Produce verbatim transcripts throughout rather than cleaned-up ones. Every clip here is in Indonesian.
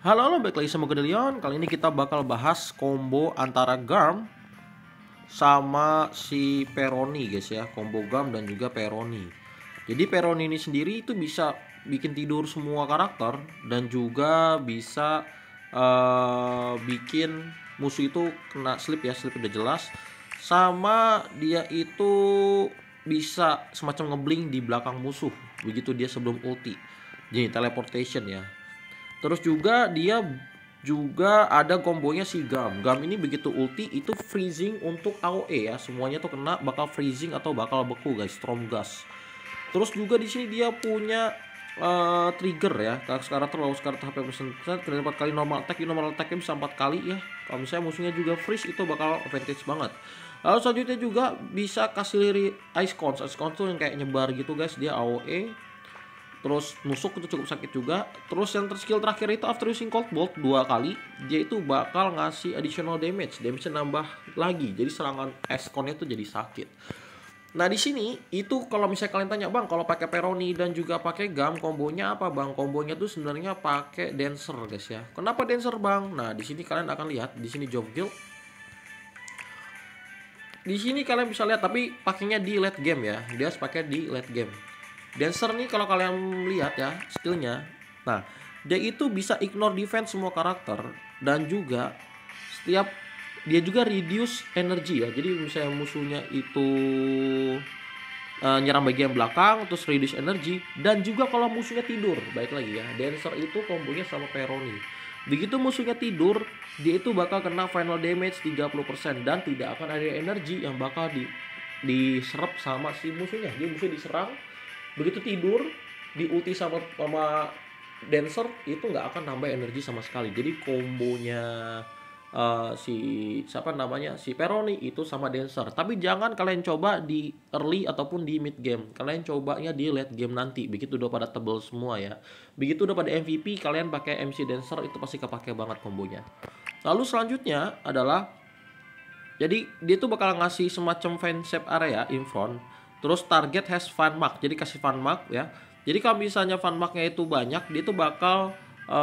Halo, halo, balik lagi sama gue Delion. Kali ini kita bakal bahas combo antara Garm sama si Peroni guys ya. Combo Garm dan juga Peroni. Jadi Peroni ini sendiri itu bisa bikin tidur semua karakter dan juga bisa uh, bikin musuh itu kena sleep ya. Sleep udah jelas. Sama dia itu bisa semacam ngebling di belakang musuh begitu dia sebelum ulti. Jadi teleportation ya. Terus juga dia juga ada kombonya si Gam. Gam ini begitu ulti itu freezing untuk A O E ya. Semuanya tuh kena bakal freezing atau bakal beku guys, Stormgust. Terus juga di sini dia punya uh, trigger ya. Karakter lalu karakter H P persen kali empat kali normal attack, normal attack-nya bisa empat kali ya. Kalau misalnya musuhnya juga freeze itu bakal advantage banget. Lalu selanjutnya juga bisa kasih ice cones. Ice cones tuh yang kayak nyebar gitu guys, dia A O E. Terus nusuk itu cukup sakit juga. Terus yang skill terakhir itu after using cold bolt dua kali, dia itu bakal ngasih additional damage, damage nambah lagi. Jadi serangan Escon itu jadi sakit. Nah di sini itu kalau misalnya kalian tanya bang, kalau pakai Peroni dan juga pakai Gam kombonya apa bang? Kombonya tuh sebenarnya pakai Dancer guys ya. Kenapa Dancer bang? Nah di sini kalian akan lihat di sini job guild. Di sini kalian bisa lihat tapi pakainya di late game ya. Dia harus pakai di late game. Dancer nih kalau kalian lihat ya skillnya, nah dia itu bisa ignore defense semua karakter dan juga setiap dia juga reduce energi ya. Jadi misalnya musuhnya itu uh, nyerang bagian belakang terus reduce energi, dan juga kalau musuhnya tidur, baik lagi ya, Dancer itu kombonya sama Peroni. Begitu musuhnya tidur, dia itu bakal kena final damage tiga puluh persen dan tidak akan ada energi yang bakal di diserap sama si musuhnya. Dia musuh diserang, begitu tidur di ulti sama sama Dancer itu nggak akan nambah energi sama sekali. Jadi kombonya uh, si siapa namanya si Peroni itu sama Dancer. Tapi jangan kalian coba di early ataupun di mid game. Kalian cobanya di late game nanti. Begitu udah pada tebel semua ya. Begitu udah pada M V P kalian pakai M C Dancer itu pasti kepake banget kombonya. Lalu selanjutnya adalah jadi dia tuh bakal ngasih semacam fan shape area in front. Terus target has fun mark. Jadi kasih fun mark ya. Jadi kalau misalnya fun marknya itu banyak, dia tuh bakal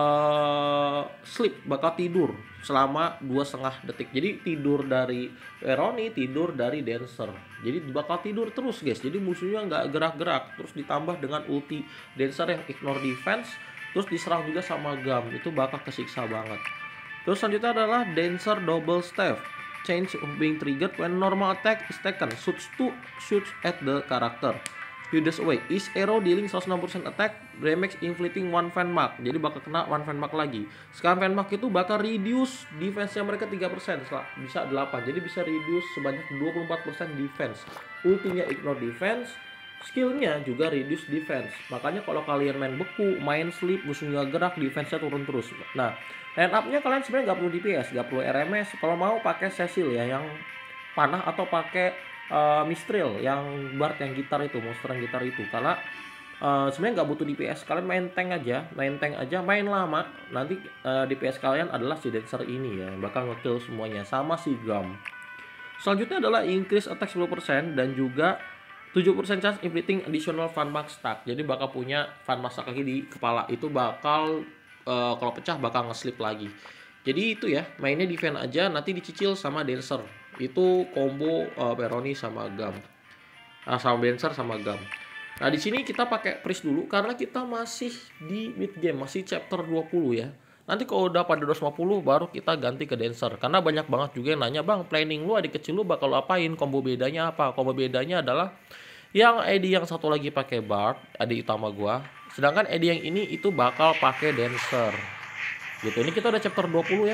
uh, sleep, bakal tidur selama dua setengah detik. Jadi tidur dari Peroni, tidur dari Dancer. Jadi bakal tidur terus guys. Jadi musuhnya nggak gerak-gerak. Terus ditambah dengan ulti Dancer yang ignore defense. Terus diserang juga sama Gam. Itu bakal kesiksa banget. Terus selanjutnya adalah Dancer double staff. Change of being triggered when normal attack is taken. Shoots to shoots at the character. Hidden away. Is arrow dealing seratus enam puluh persen attack damage inflicting one fan mark. Jadi bakal kena one fan mark lagi. Sekarang fan mark itu bakal reduce defense-nya mereka tiga persen. Bisa delapan. Jadi bisa reduce sebanyak dua puluh empat persen defense. Ultinya ignore defense. Skillnya juga reduce defense. Makanya kalau kalian main beku, main sleep, musuhnya gerak, defense-nya turun terus. Nah, line up-nya kalian sebenarnya nggak perlu D P S, nggak perlu R M S. Kalau mau pakai Cecil ya yang panah, atau pakai uh, Mistral yang Bard yang gitar itu, monster yang gitar itu. Karena uh, sebenarnya nggak butuh D P S. Kalian main tank aja, main tank aja, main lama. Nanti uh, D P S kalian adalah si Dancer ini ya, yang bakal nge-kill semuanya sama si Gam. Selanjutnya adalah increase attack sepuluh persen dan juga tujuh persen chance inflicting additional fun mark stack. Jadi bakal punya fun mark stack lagi di kepala. Itu bakal uh, kalau pecah bakal nge-sleep lagi. Jadi itu ya, mainnya defense aja, nanti dicicil sama Dancer. Itu combo uh, Peroni sama Gam. Nah, sama Dancer sama Gam. Nah, di sini kita pakai Priest dulu karena kita masih di mid game, masih chapter dua puluh ya. Nanti kalau udah pada dua ratus lima puluh baru kita ganti ke Dancer. Karena banyak banget juga yang nanya, "Bang, planning lu adik kecil lu bakal apain? Combo bedanya apa?" Combo bedanya adalah yang Eddie yang satu lagi pakai Bard, adik utama gua. Sedangkan Eddie yang ini itu bakal pakai Dancer. Gitu. Ini kita udah chapter dua puluh ya.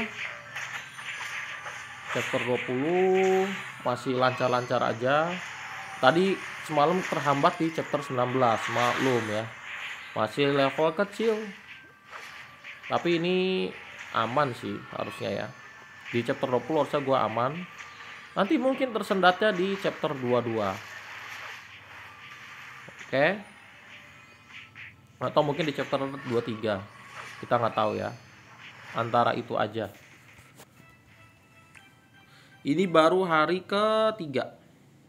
Chapter dua puluh masih lancar-lancar aja. Tadi semalam terhambat di chapter sembilan belas, maklum ya. Masih level kecil. Tapi ini aman sih harusnya ya. Di chapter dua puluh harusnya gua aman. Nanti mungkin tersendatnya di chapter dua puluh dua. Oke. Atau mungkin di chapter dua puluh tiga. Kita nggak tahu ya. Antara itu aja. Ini baru hari ketiga.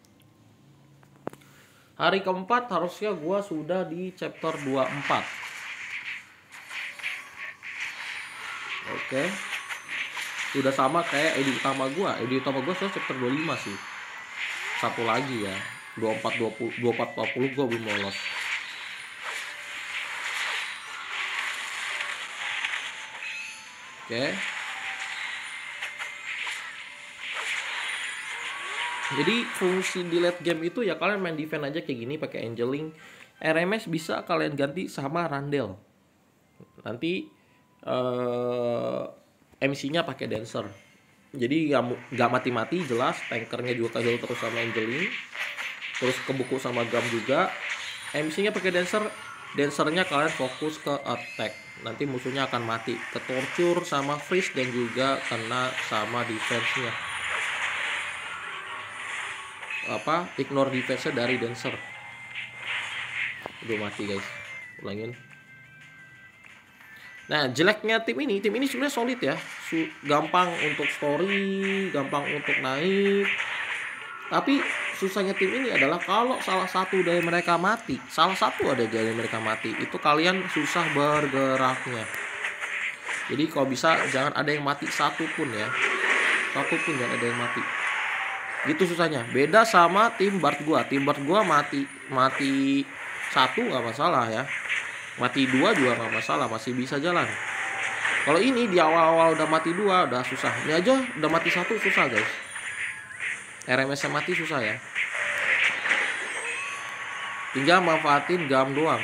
Hari keempat harusnya gua sudah di chapter dua puluh empat. Oke. Udah sama kayak edi utama gua. Edi utama gua soalnya chapter dua puluh lima sih. Satu lagi ya. dua puluh empat dua puluh dua puluh empat empat puluh gua belum lolos. Oke. Jadi fungsi di late game itu ya kalian main defense aja kayak gini pakai angeling. R M S bisa kalian ganti sama Randall. Nanti eh, M C-nya pakai Dancer. Jadi nggak mati-mati jelas. Tankernya juga ke heal terus sama angeling. Terus kebuku sama Gam juga. M C-nya pakai Dancer. Dancernya kalian fokus ke attack. Nanti musuhnya akan mati. Ke torture sama freeze dan juga kena sama defense-nya. Apa? Ignore defense-nya dari Dancer. Udah mati guys. Ulangin. Nah, jeleknya tim ini, tim ini sebenarnya solid ya. Gampang untuk story, gampang untuk naik. Tapi susahnya tim ini adalah kalau salah satu dari mereka mati, salah satu ada dari mereka mati, itu kalian susah bergeraknya. Jadi kalau bisa jangan ada yang mati satu pun ya. Satu pun jangan ada yang mati. Gitu susahnya. Beda sama tim Bard gua. Tim Bard gua mati mati satu nggak masalah ya. Mati dua juga nggak masalah, masih bisa jalan. Kalau ini di awal-awal udah mati dua udah susah. Ini aja udah mati satu susah guys. R M S-nya mati susah ya. Tinggal manfaatin Gam doang.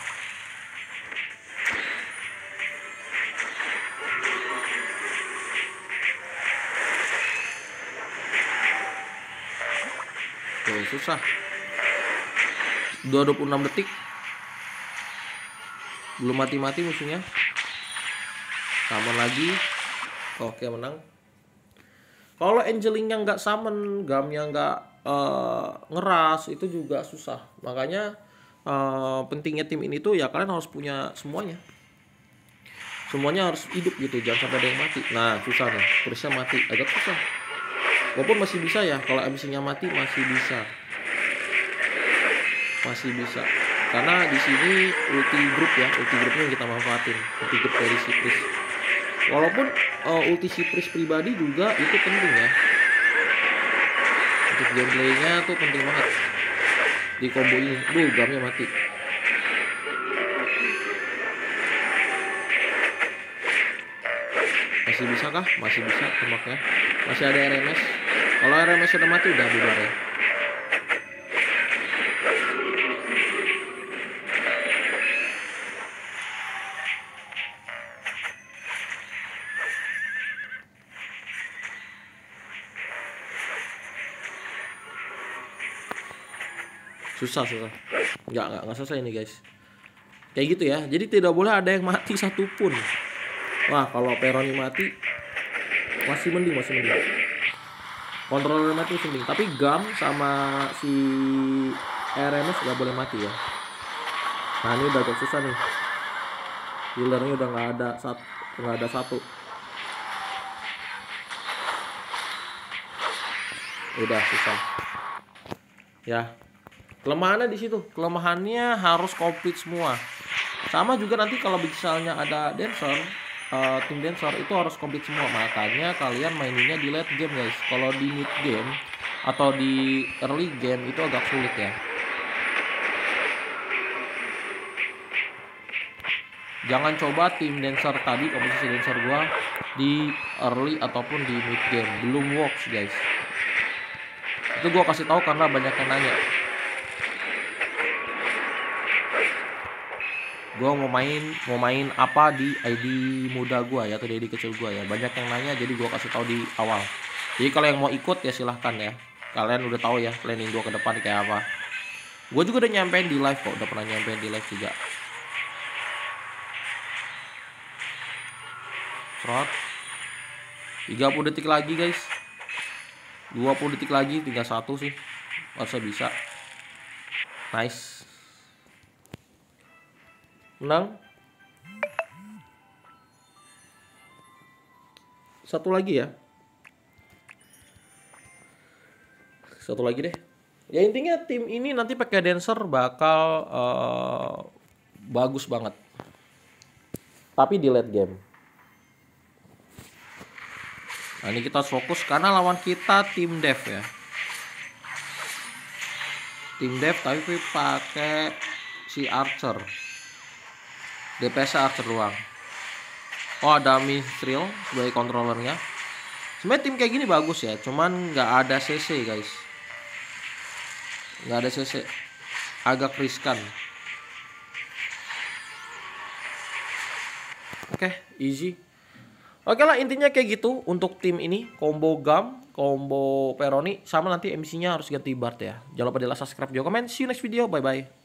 Tuh, susah. dua puluh enam detik. Belum mati-mati musuhnya. Summon lagi. Oke, menang. Kalau angelingnya nggak summon, gamnya nggak uh, ngeras, itu juga susah. Makanya uh, pentingnya tim ini tuh ya kalian harus punya semuanya. Semuanya harus hidup gitu, jangan sampai ada yang mati. Nah, susah nih, terusnya mati, agak susah. Walaupun masih bisa ya, kalau M C-nya mati masih bisa. Masih bisa. Karena di sini ulti group ya, ulti grupnya kita manfaatin, ulti group dari Cypris. Walaupun uh, ulti Cypris pribadi juga itu penting ya. Untuk gameplaynya tuh penting banget. Di combo ini, duh gamnya mati. Masih bisa kah? Masih bisa tembaknya. Masih ada R M S. Kalau R M S sudah mati udah bubar ya. Susah susah nggak nggak nggak selesai ini guys, kayak gitu ya. Jadi tidak boleh ada yang mati satupun. Wah, kalau Peroni mati masih mending, masih mending kontroler mati masih mending, tapi Gam sama si R M S nggak boleh mati ya. Nah, ini udah agak susah nih, healernya udah nggak ada satu, nggak ada satu. Udah susah ya. Kelemahannya di situ, kelemahannya harus komplit semua. Sama juga nanti kalau misalnya ada dancer, uh, tim dancer itu harus komplit semua. Makanya kalian maininnya di late game guys. Kalau di mid game atau di early game itu agak sulit ya. Jangan coba tim dancer tadi, komposisi dancer gua di early ataupun di mid game, belum works guys. Itu gua kasih tahu karena banyak yang nanya. Gue mau main mau main apa di I D muda gue ya, atau di I D kecil gue ya, banyak yang nanya, jadi gue kasih tahu di awal. Jadi kalau yang mau ikut ya silahkan ya, kalian udah tahu ya planning gue ke depan kayak apa. Gue juga udah nyampein di live kok, udah pernah nyampein di live juga. Trot tiga puluh detik lagi guys, dua puluh detik lagi, tinggal satu sih, harusnya bisa. Nice, menang. Satu lagi ya, satu lagi deh ya. Intinya tim ini nanti pakai dancer bakal uh, bagus banget, tapi di late game. Nah ini kita harus fokus karena lawan kita tim dev ya. Tim dev tapi pakai si Archer. D P S Archer doang. Oh ada Mithril sebagai controllernya. Sebenarnya tim kayak gini bagus ya, cuman nggak ada C C guys. Nggak ada C C, agak riskan. Oke, easy. Oke lah intinya kayak gitu untuk tim ini, combo Gam, combo Peroni, sama nanti M C-nya harus ganti Bard ya. Jangan lupa di like, subscribe, juga komen. See you next video, bye bye.